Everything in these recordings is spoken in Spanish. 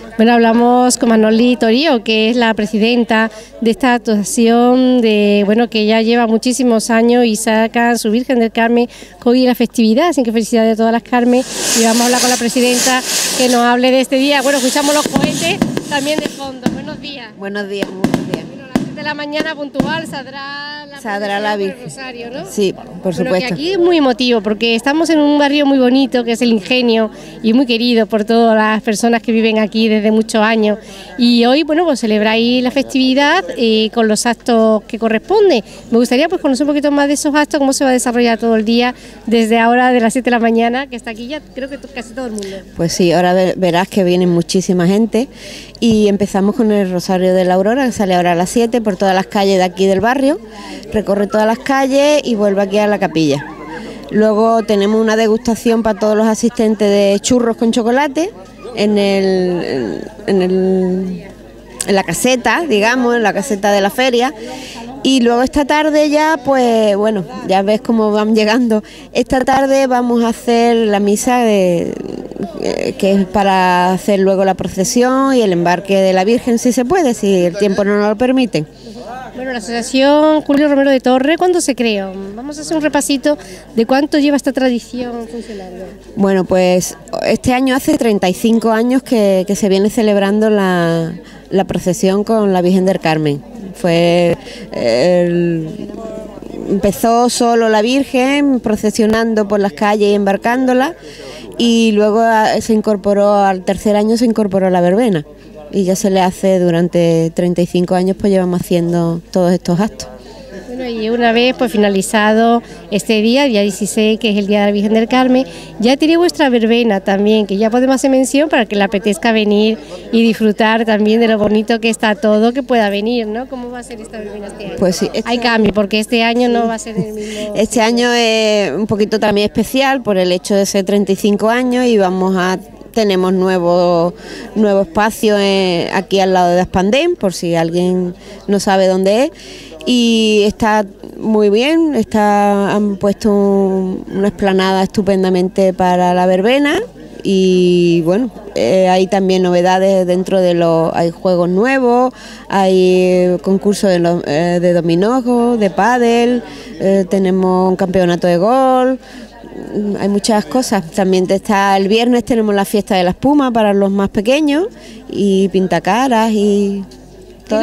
Bueno, hablamos con Manoli Torío, que es la presidenta de esta actuación, que ya lleva muchísimos años y sacan su Virgen del Carmen hoy la festividad, así que felicidades a todas las Carmen. Y vamos a hablar con la presidenta que nos hable de este día. Bueno, escuchamos los cohetes también de fondo. Buenos días. Buenos días, buenos días. Bueno, a las 7 de la mañana puntual saldrá la Virgen. Rosario, ¿no? Sí, por supuesto. Que aquí es muy emotivo porque estamos en un barrio muy bonito que es el Ingenio y muy querido por todas las personas que viven aquí desde muchos años. Y hoy, bueno, pues celebráis la festividad con los actos que corresponden. Me gustaría pues conocer un poquito más de esos actos, cómo se va a desarrollar todo el día desde ahora de las 7 de la mañana, que está aquí ya creo que casi todo el mundo. Pues sí, ahora verás que viene muchísima gente y empezamos con el Rosario de la Aurora, que sale ahora a las 7 por todas las calles de aquí del barrio, recorre todas las calles y vuelve aquí a la capilla. Luego tenemos una degustación para todos los asistentes de churros con chocolate en la caseta, digamos, en la caseta de la feria. Y luego esta tarde ya, pues bueno, ya ves cómo van llegando. Esta tarde vamos a hacer la misa que es para hacer luego la procesión y el embarque de la Virgen, si se puede, si el tiempo no nos lo permite. Bueno, la Asociación Julio Romero de Torre, ¿cuándo se creó? Vamos a hacer un repasito de cuánto lleva esta tradición funcionando. Bueno, pues este año hace 35 años que se viene celebrando la procesión con la Virgen del Carmen. Empezó solo la Virgen procesionando por las calles y embarcándola, y luego se incorporó, al tercer año se incorporó la verbena, y ya se le hace durante 35 años, pues llevamos haciendo todos estos actos. Bueno, y una vez pues finalizado este día 16, que es el Día de la Virgen del Carmen, ya tiene vuestra verbena también, que ya podemos hacer mención para que le apetezca venir y disfrutar también de lo bonito que está todo, que pueda venir, ¿no? ¿Cómo va a ser esta verbena este año? Pues sí, hay cambio, porque este año no va a ser el mismo. Este año es un poquito también especial por el hecho de ser 35 años y tenemos nuevo espacio aquí al lado de Aspandén, por si alguien no sabe dónde es. Y está muy bien, han puesto una explanada estupendamente para la verbena y bueno, hay también novedades dentro hay juegos nuevos, hay concursos de dominó, de pádel, tenemos un campeonato de golf. Hay muchas cosas. También el viernes tenemos la fiesta de la espuma para los más pequeños y pintacaras y ¿Qué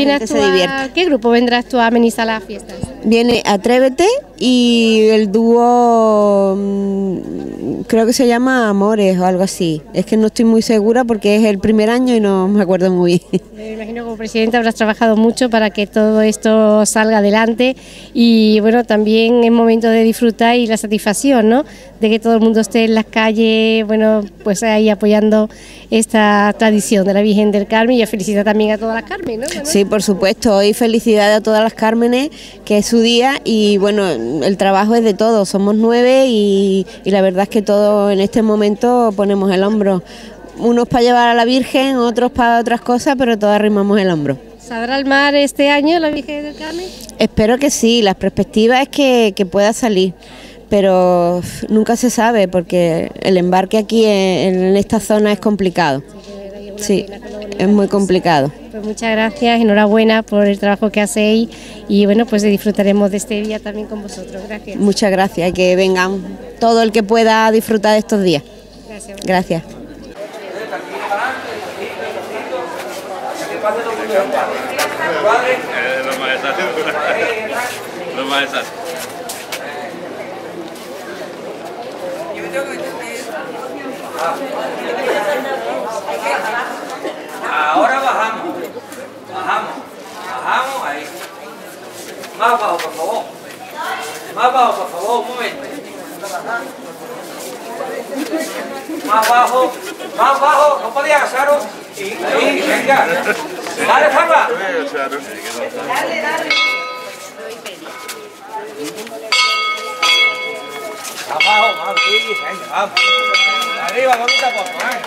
grupo vendrás tú a amenizar las fiestas? Viene Atrévete y el dúo, creo que se llama Amores o algo así. Es que no estoy muy segura porque es el primer año y no me acuerdo muy bien. Me imagino que como presidenta habrás trabajado mucho para que todo esto salga adelante y bueno, también es momento de disfrutar y la satisfacción, ¿no? De que todo el mundo esté en las calles, bueno, pues ahí apoyando esta tradición de la Virgen del Carmen, y felicitar también a todas las Carmen, ¿no? Sí, por supuesto, hoy felicidades a todas las Cármenes, que es su día, y bueno, el trabajo es de todos, somos 9 y la verdad es que todos en este momento ponemos el hombro, unos para llevar a la Virgen, otros para otras cosas, pero todos arrimamos el hombro. ¿Saldrá al mar este año la Virgen del Carmen? Espero que sí, la perspectiva es que pueda salir, pero nunca se sabe porque el embarque aquí en esta zona es complicado. Sí, es muy complicado. Pues muchas gracias, enhorabuena por el trabajo que hacéis y bueno, pues disfrutaremos de este día también con vosotros. Gracias. Muchas gracias, y que vengan todo el que pueda disfrutar de estos días. Gracias. Gracias. Ahora bajamos ahí. Más bajo, por favor. Más bajo, por favor, un momento. Más bajo, no podía agacharos. Y venga. Dale, Farba. Dale. Vamos, venga, vamos. Arriba, bonita, por favor.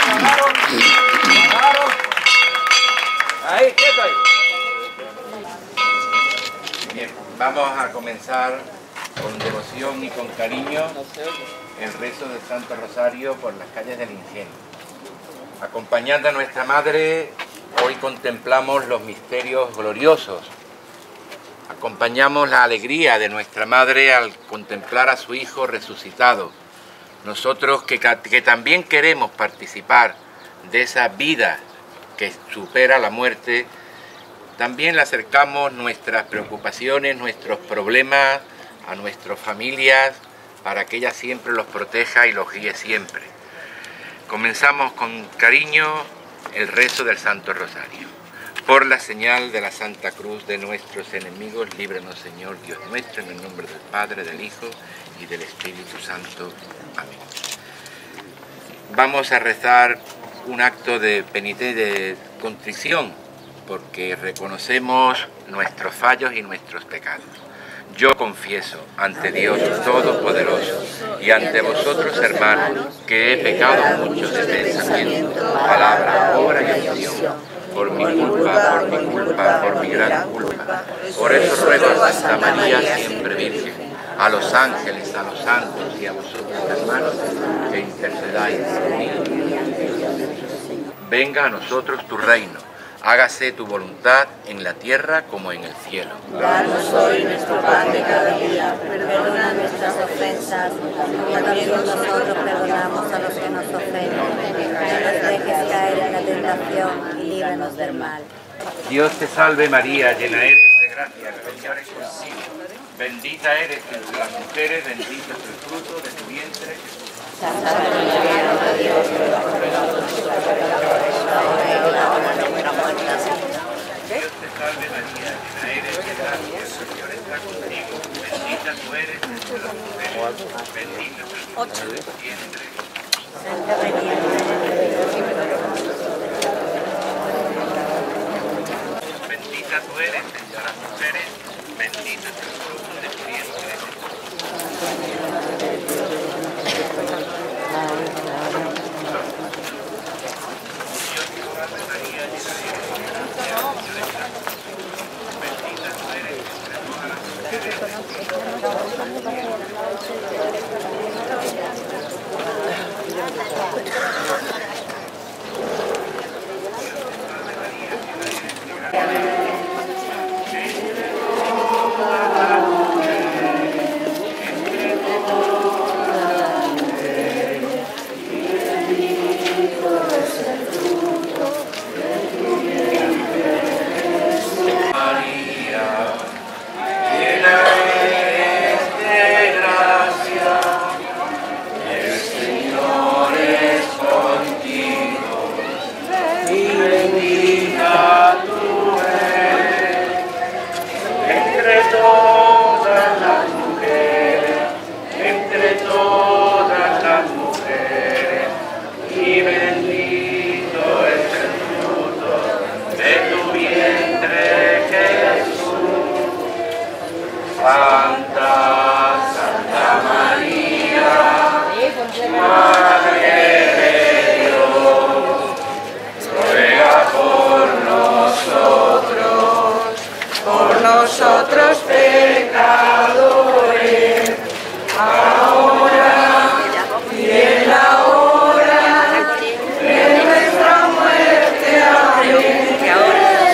Ahí, quieto ahí. Vamos a comenzar con devoción y con cariño el rezo del Santo Rosario por las calles del Ingenio. Acompañando a nuestra Madre, hoy contemplamos los misterios gloriosos. Acompañamos la alegría de nuestra Madre al contemplar a su Hijo resucitado. Nosotros que también queremos participar de esa vida que supera la muerte, también le acercamos nuestras preocupaciones, nuestros problemas a nuestras familias para que ella siempre los proteja y los guíe siempre. Comenzamos con cariño el rezo del Santo Rosario. Por la señal de la Santa Cruz de nuestros enemigos, líbranos, Señor Dios nuestro, en el nombre del Padre, del Hijo y del Espíritu Santo. Amén. Vamos a rezar un acto de penitencia, de contrición, porque reconocemos nuestros fallos y nuestros pecados. Yo confieso ante Dios Todopoderoso y ante vosotros, hermanos, que he pecado mucho de pensamiento, palabra, obra y acción, por mi culpa, por mi gran culpa. Por eso ruego a Santa María, siempre Virgen, a los ángeles, a los santos y a vosotros, hermanos, que intercedáis por mí. Venga a nosotros tu reino, hágase tu voluntad en la tierra como en el cielo. Danos hoy nuestro pan de cada día, perdona nuestras ofensas, como también nosotros perdonamos a los que nos ofenden. No nos dejes caer en la tentación y líbranos del mal. Dios te salve María, llena eres de gracia, el Señor es contigo. Bendita eres entre las mujeres, bendito es el fruto de tu vientre, Jesús. Santa María, Madre de Dios, ruega por nosotros pecadores, ahora y en la hora de nuestra muerte. Dios te salve María, llena eres de gracia, el Señor está contigo. Bendita tú eres entre las mujeres, bendito es el fruto de tu vientre. Santa María, Madre de Dios, bendita tú eres entre las mujeres, bendito es el fruto de tu vientre. Nosotros pecadores, ahora y en la hora de nuestra muerte. Amén. Que ahora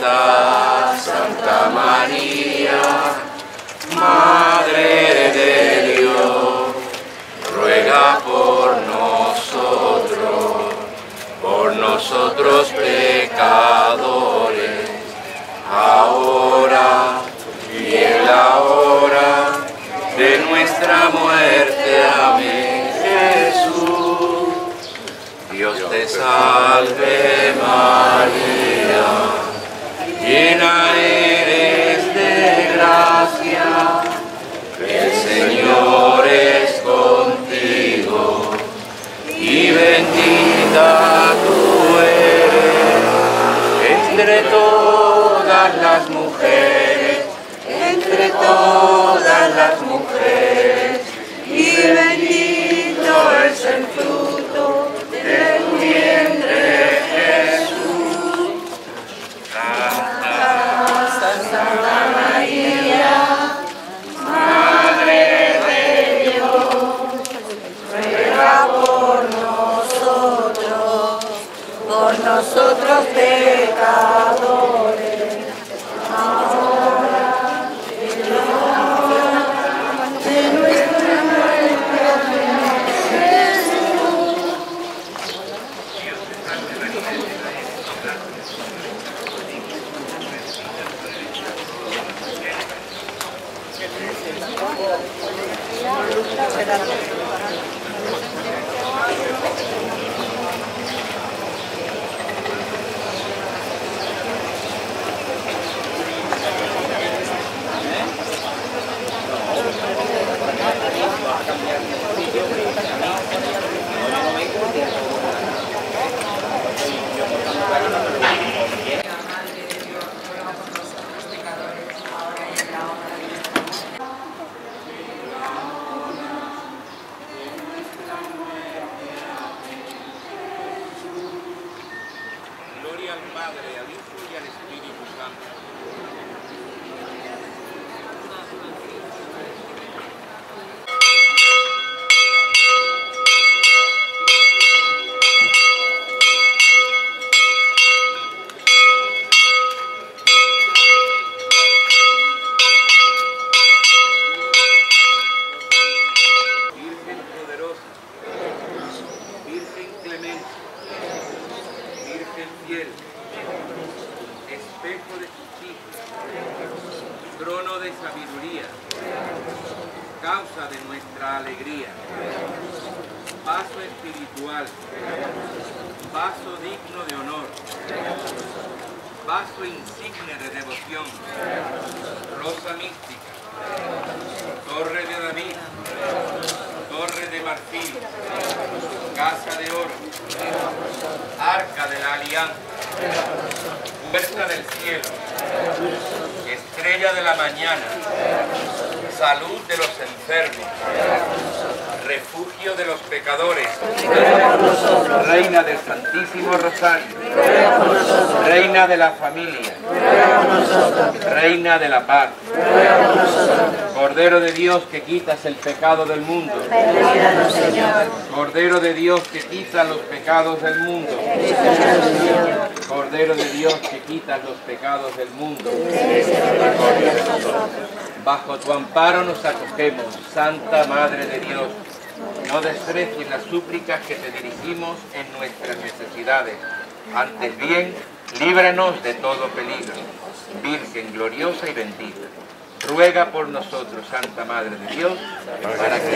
piedad, Santa María, Madre de Dios, ruega por nosotros pecadores, ahora y en la hora de nuestra muerte. Amén. Jesús, Dios te salve María, llena eres de gracia, el Señor es contigo, y bendita tú eres entre todas las mujeres, y bendito es el fruto de tu vientre, Jesús. Santa María, Madre de Dios, ruega por nosotros pecadores, ahora y en la hora de nuestra muerte. Jesús. Gloria al Padre, al Hijo y al Espíritu Santo. Virgen poderosa, Virgen clemente, Virgen fiel, espejo de justicia, trono de sabiduría, causa de nuestra alegría, vaso espiritual, vaso digno de honor, vaso insigne de devoción, rosa mística, torre de David, torre de marfil, casa de oro, arca de la alianza, puerta del cielo, estrella de la mañana, salud de los enfermos, refugio de los pecadores, reina del Santísimo Rosario, reina de la familia, reina de la paz, Cordero de Dios que quitas el pecado del mundo, Cordero de Dios que quita los pecados del mundo, Cordero de Dios que quitas los pecados del mundo. Bajo tu amparo nos acogemos, Santa Madre de Dios. No desprecies las súplicas que te dirigimos en nuestras necesidades. Antes bien, líbranos de todo peligro. Virgen gloriosa y bendita, ruega por nosotros, Santa Madre de Dios, para que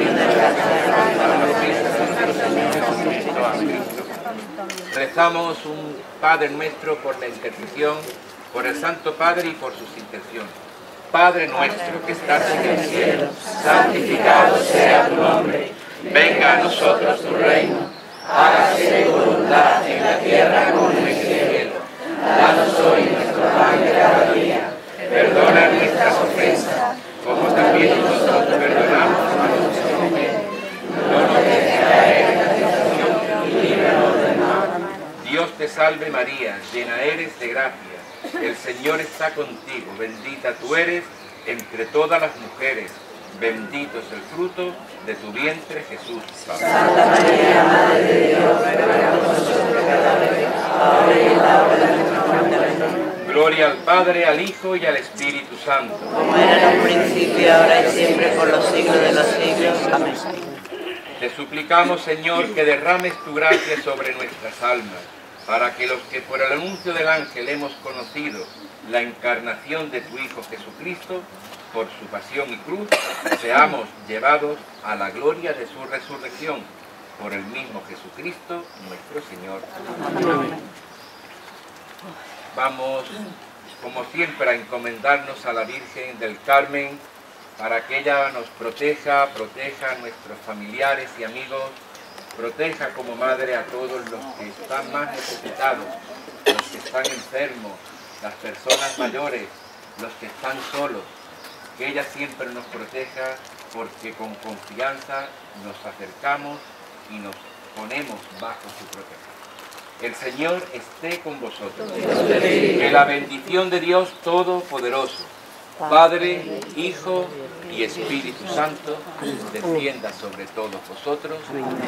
rezamos un Padre Nuestro por la intercesión, por el Santo Padre y por sus intenciones. Padre nuestro que estás en el cielo, santificado sea tu nombre. Venga a nosotros tu reino. Hágase tu voluntad en la tierra como en el cielo. Danos hoy nuestro pan de cada día. Perdona nuestras ofensas, como también nosotros perdonamos a nuestros ofensores. No nos dejes caer en la tentación y líbranos del mal. Dios te salve María, llena eres de gracia. El Señor está contigo, bendita tú eres entre todas las mujeres, bendito es el fruto de tu vientre, Jesús. Santa María, Madre de Dios, ruega por nosotros pecadores, ahora y en la hora de nuestra muerte. al Padre, al Hijo y al Espíritu Santo. Como era en un principio, ahora y siempre, por los siglos de los siglos. Amén. Te suplicamos, Señor, que derrames tu gracia sobre nuestras almas, para que los que por el anuncio del ángel hemos conocido la encarnación de tu Hijo Jesucristo, por su pasión y cruz, seamos llevados a la gloria de su resurrección, por el mismo Jesucristo, nuestro Señor. Amén. Vamos, como siempre, a encomendarnos a la Virgen del Carmen, para que ella nos proteja a nuestros familiares y amigos, proteja como madre a todos los que están más necesitados, los que están enfermos, las personas mayores, los que están solos, que ella siempre nos proteja, porque con confianza nos acercamos y nos ponemos bajo su protección. El Señor esté con vosotros. Que la bendición de Dios Todopoderoso, Padre, Hijo y Espíritu Santo, descienda sobre todos vosotros.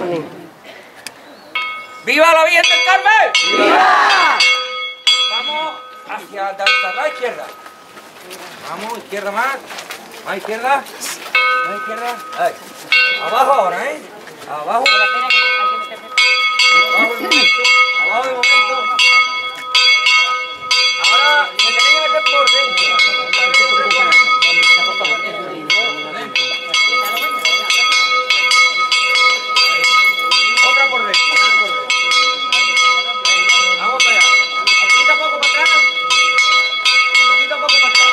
¡Viva la Virgen del Carmen! ¡Viva! Vamos hacia la izquierda. Vamos, izquierda más. Más izquierda. Más izquierda. Ahí. Abajo ahora, ¿eh? Abajo. Abajo de momento. Abajo de momento. Ahora se tiene que meter por dentro. Otra por dentro. Vamos para allá. Poquito a poco para atrás. Poquito a poco para atrás.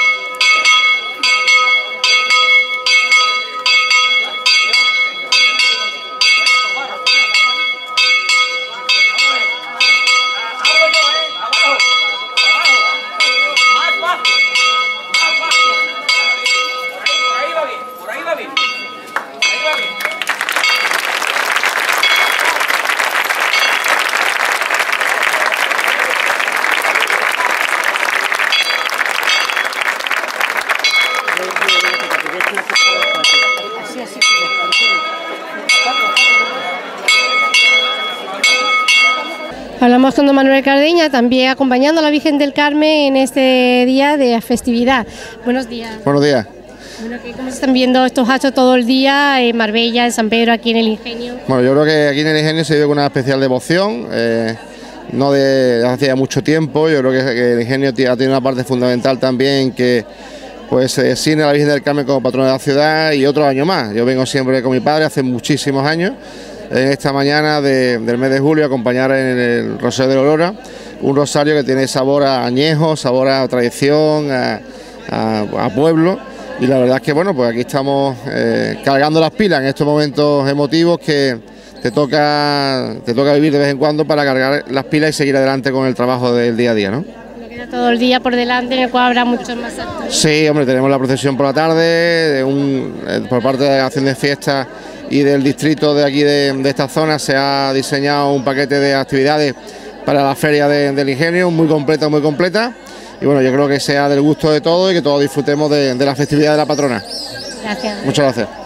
Hablamos con don Manuel Cardeña, también acompañando a la Virgen del Carmen en este día de festividad. Buenos días. Buenos días. Bueno, ¿cómo se están viendo estos actos todo el día en Marbella, en San Pedro, aquí en el Ingenio? Bueno, yo creo que aquí en el Ingenio se vive con una especial devoción, no de hace ya mucho tiempo. Yo creo que el Ingenio ha tenido una parte fundamental también, que pues se designa a la Virgen del Carmen como patrona de la ciudad, y otro año más. Yo vengo siempre con mi padre hace muchísimos años, en esta mañana del mes de julio, a acompañar en el Rosario de la Aurora, un rosario que tiene sabor a añejo, sabor a tradición, a pueblo, y la verdad es que bueno, pues aquí estamos cargando las pilas en estos momentos emotivos que te toca vivir de vez en cuando, para cargar las pilas y seguir adelante con el trabajo del día a día, ¿no? Queda todo el día por delante, en el cual habrá muchos más actos. Sí, hombre, tenemos la procesión por la tarde, por parte de la Acción de Fiestas y del distrito de aquí de esta zona se ha diseñado un paquete de actividades para la feria del Ingenio, muy completa, y bueno, yo creo que sea del gusto de todos y que todos disfrutemos de la festividad de la patrona. Gracias. Muchas gracias.